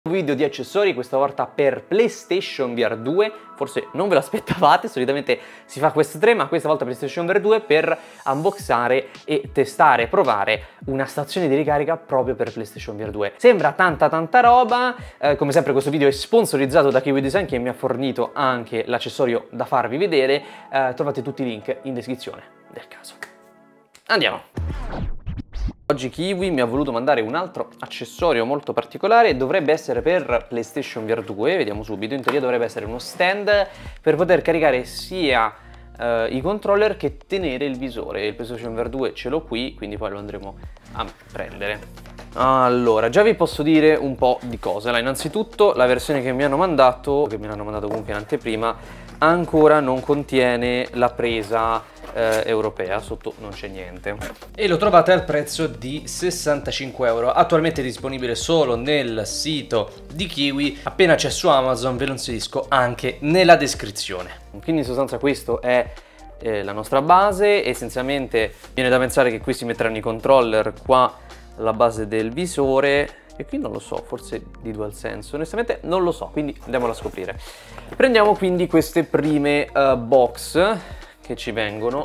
Video di accessori, questa volta per PlayStation VR 2, forse non ve l'aspettavate, solitamente si fa questo 3, ma questa volta PlayStation VR 2 per unboxare e testare, provare una stazione di ricarica proprio per PlayStation VR 2. Sembra tanta roba, come sempre questo video è sponsorizzato da Kiwi Design che mi ha fornito anche l'accessorio da farvi vedere, trovate tutti i link in descrizione del caso. Andiamo! Oggi Kiwi mi ha voluto mandare un altro accessorio molto particolare, dovrebbe essere per PlayStation VR 2, vediamo subito, in teoria dovrebbe essere uno stand per poter caricare sia i controller che tenere il visore. Il PlayStation VR 2 ce l'ho qui, quindi poi lo andremo a prendere. Allora, già vi posso dire un po' di cose. Allora, innanzitutto la versione che mi hanno mandato comunque in anteprima, ancora non contiene la presa europea, sotto non c'è niente. E lo trovate al prezzo di 65 euro, attualmente disponibile solo nel sito di Kiwi. Appena c'è su Amazon ve lo inserisco anche nella descrizione. Quindi in sostanza questo è la nostra base, essenzialmente viene da pensare che qui si metteranno i controller, qua la base del visore, e qui non lo so, forse di DualSense, onestamente non lo so, quindi andiamolo a scoprire. Prendiamo quindi queste prime box che ci vengono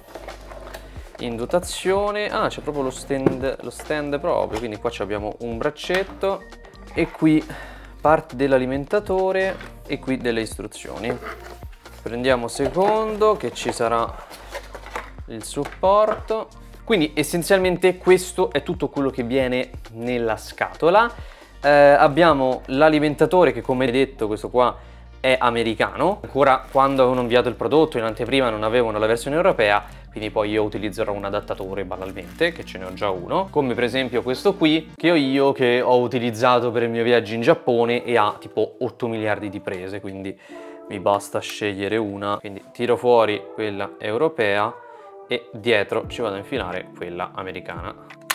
in dotazione. Ah, c'è proprio lo stand proprio, quindi qua abbiamo un braccetto e qui parte dell'alimentatore e qui delle istruzioni. Prendiamo secondo, che ci sarà il supporto. Quindi essenzialmente questo è tutto quello che viene nella scatola. Abbiamo l'alimentatore che, come detto, questo qua è americano. Ancora quando avevano inviato il prodotto in anteprima non avevano la versione europea, quindi poi io utilizzerò un adattatore banalmente, che ce ne ho già uno, come per esempio questo qui che ho io, che ho utilizzato per il mio viaggio in Giappone e ha tipo 8 miliardi di prese, quindi mi basta scegliere una. Quindi tiro fuori quella europea e dietro ci vado a infilare quella americana.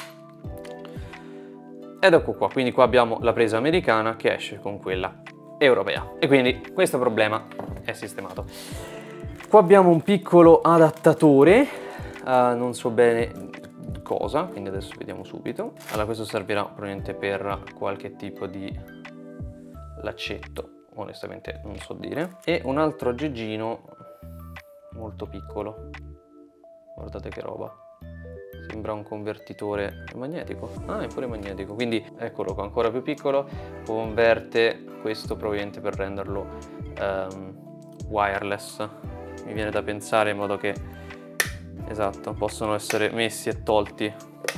Ed ecco qua, quindi qua abbiamo la presa americana che esce con quella europea e quindi questo problema è sistemato. Qua abbiamo un piccolo adattatore, non so bene cosa, quindi adesso vediamo subito. Allora, questo servirà probabilmente per qualche tipo di laccetto, onestamente non so dire, e un altro aggeggino molto piccolo. Guardate che roba, sembra un convertitore magnetico. Ah, è pure magnetico, quindi eccolo qua, ancora più piccolo. Converte questo probabilmente per renderlo wireless, mi viene da pensare, in modo che, esatto, possono essere messi e tolti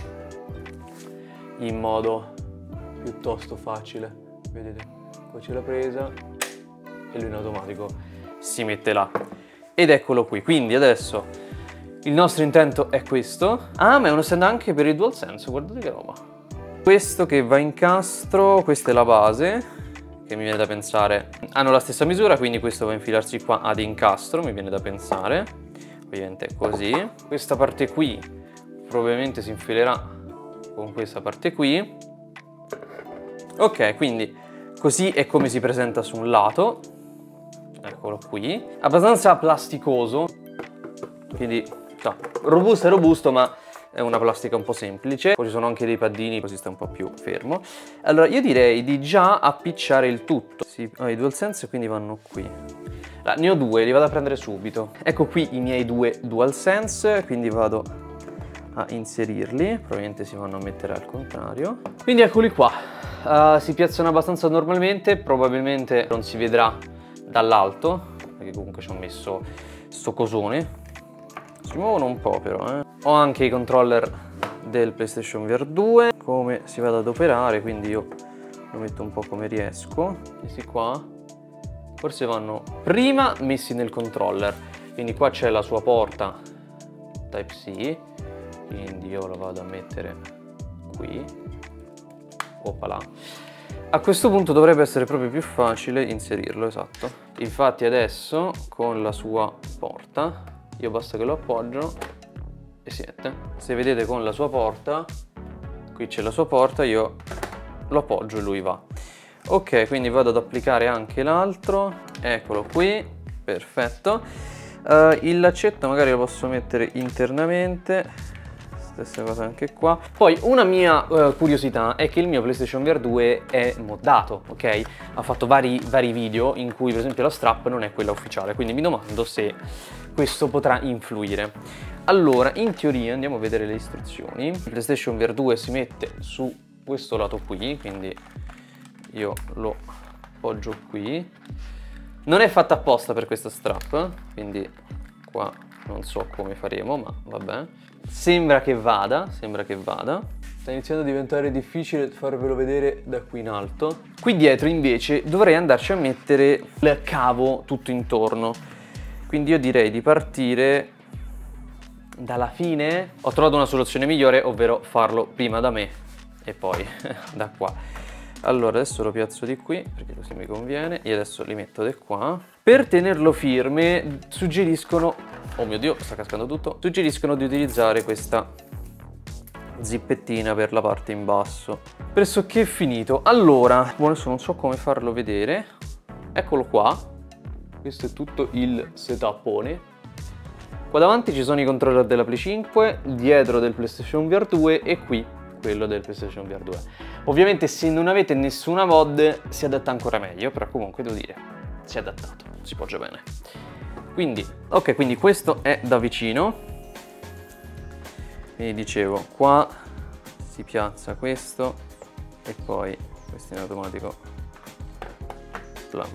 in modo piuttosto facile. Vedete, qua c'è la presa e lui in automatico si mette là. Ed eccolo qui, quindi adesso il nostro intento è questo. Ah, ma è uno stand anche per il DualSense, guardate che roba. Questo che va in incastro, questa è la base, che mi viene da pensare hanno la stessa misura, quindi questo va a infilarsi qua ad incastro, mi viene da pensare. Ovviamente così. Questa parte qui probabilmente si infilerà con questa parte qui. Ok, quindi così è come si presenta su un lato. Eccolo qui. Abbastanza plasticoso, quindi no, robusto è robusto, ma è una plastica un po' semplice. Poi ci sono anche dei paddini, così sta un po' più fermo. Allora io direi di già appicciare il tutto. Sì, i DualSense quindi vanno qui. Allora, ne ho due, li vado a prendere subito. Ecco qui i miei due DualSense, quindi vado a inserirli. Probabilmente si vanno a mettere al contrario. Quindi eccoli qua. Si piazzano abbastanza normalmente, probabilmente non si vedrà dall'alto, perché comunque ci ho messo sto cosone. Si muovono un po' però, Ho anche i controller del PlayStation VR 2, come si vada ad operare, quindi io lo metto un po' come riesco. Questi qua forse vanno prima messi nel controller, quindi qua c'è la sua porta Type-C, quindi io lo vado a mettere qui. Oppala. A questo punto dovrebbe essere proprio più facile inserirlo, esatto. Infatti adesso con la sua porta io basta che lo appoggio e siete. Se vedete con la sua porta, qui c'è la sua porta, io lo appoggio e lui va. Ok, quindi vado ad applicare anche l'altro. Eccolo qui, perfetto. Il laccetto magari lo posso mettere internamente. stessa cosa anche qua. Poi una mia curiosità è che il mio PlayStation VR 2 è moddato, ok? Ha fatto vari video in cui per esempio la strap non è quella ufficiale, quindi mi domando se questo potrà influire. Allora, in teoria andiamo a vedere le istruzioni. Il PlayStation VR 2 si mette su questo lato qui, quindi io lo appoggio qui. Non è fatta apposta per questa strap, quindi qua non so come faremo, ma vabbè. Sembra che vada, sembra che vada. Sta iniziando a diventare difficile farvelo vedere da qui in alto. Qui dietro invece dovrei andarci a mettere il cavo tutto intorno. Quindi io direi di partire dalla fine. Ho trovato una soluzione migliore, ovvero farlo prima da me e poi da qua. Allora adesso lo piazzo di qui perché così mi conviene. Io adesso li metto di qua. Per tenerlo firme suggeriscono, oh mio Dio, sta cascando tutto, suggeriscono di utilizzare questa zippettina per la parte in basso. Pressoché finito. Allora, adesso non so come farlo vedere. Eccolo qua. Questo è tutto il setupone. Qua davanti ci sono i controller della Play 5, dietro del PlayStation VR 2 e qui quello del PlayStation VR 2. Ovviamente se non avete nessuna mod si adatta ancora meglio, però comunque devo dire, si è adattato, si poggia bene. Quindi, ok, quindi questo è da vicino. Quindi dicevo, qua si piazza questo e poi questo in automatico. Blam.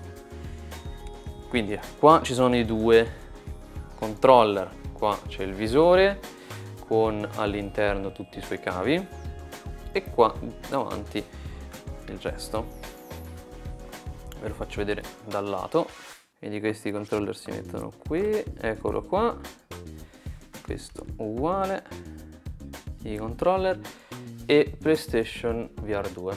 Quindi qua ci sono i due controller, qua c'è il visore con all'interno tutti i suoi cavi e qua davanti il resto. Ve lo faccio vedere dal lato. Quindi questi controller si mettono qui, eccolo qua, questo uguale, i controller e PlayStation VR 2.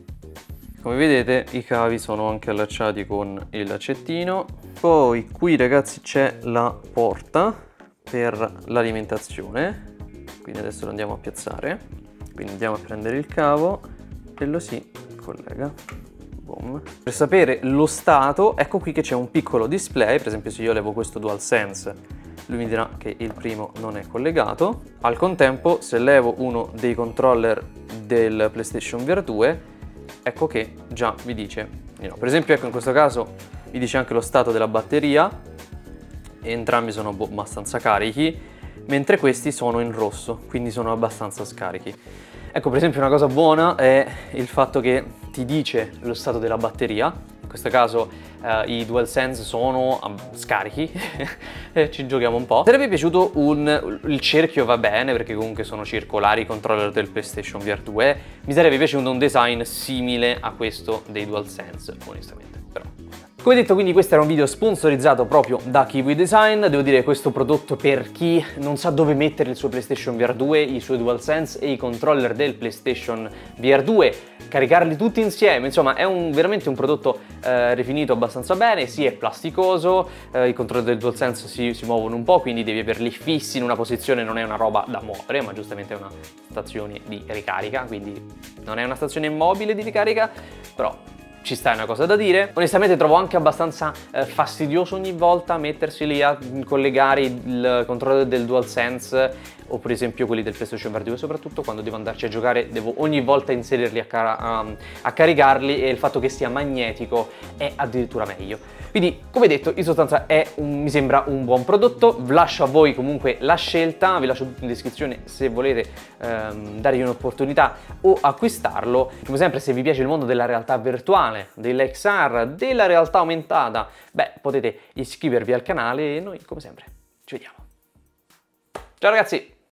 Come vedete i cavi sono anche allacciati con il laccettino. Poi qui ragazzi c'è la porta per l'alimentazione, quindi adesso lo andiamo a piazzare. Quindi andiamo a prendere il cavo e lo si collega. Boom. Per sapere lo stato, ecco qui che c'è un piccolo display, per esempio se io levo questo DualSense, lui mi dirà che il primo non è collegato. Al contempo, se levo uno dei controller del PlayStation VR 2, ecco che già mi dice di no. Per esempio, ecco in questo caso mi dice anche lo stato della batteria, entrambi sono abbastanza carichi, mentre questi sono in rosso, quindi sono abbastanza scarichi. Ecco, per esempio una cosa buona è il fatto che ti dice lo stato della batteria. In questo caso i DualSense sono scarichi, ci giochiamo un po'. Se vi è piaciuto il cerchio va bene, perché comunque sono circolari i controller del PlayStation VR 2, mi sarebbe piaciuto un design simile a questo dei DualSense, onestamente, però. Come detto, quindi questo era un video sponsorizzato proprio da Kiwi Design. Devo dire, questo prodotto per chi non sa dove mettere il suo PlayStation VR 2, i suoi DualSense e i controller del PlayStation VR 2, caricarli tutti insieme, insomma è veramente un prodotto rifinito abbastanza bene. Sì, è plasticoso, i controller del DualSense si muovono un po', quindi devi averli fissi in una posizione, non è una roba da muovere, ma giustamente è una stazione di ricarica, quindi non è una stazione mobile di ricarica, però ci sta, è una cosa da dire. Onestamente trovo anche abbastanza fastidioso ogni volta mettersi lì a collegare il controller del DualSense o per esempio quelli del PlayStation VR 2, soprattutto quando devo andarci a giocare, devo ogni volta inserirli a caricarli, e il fatto che sia magnetico è addirittura meglio. Quindi, come detto, in sostanza mi sembra un buon prodotto. Lascio a voi comunque la scelta, vi lascio tutto in descrizione se volete dargli un'opportunità o acquistarlo. Come sempre, se vi piace il mondo della realtà virtuale, dell'XR, della realtà aumentata, beh, potete iscrivervi al canale e noi, come sempre, ci vediamo. Ciao ragazzi!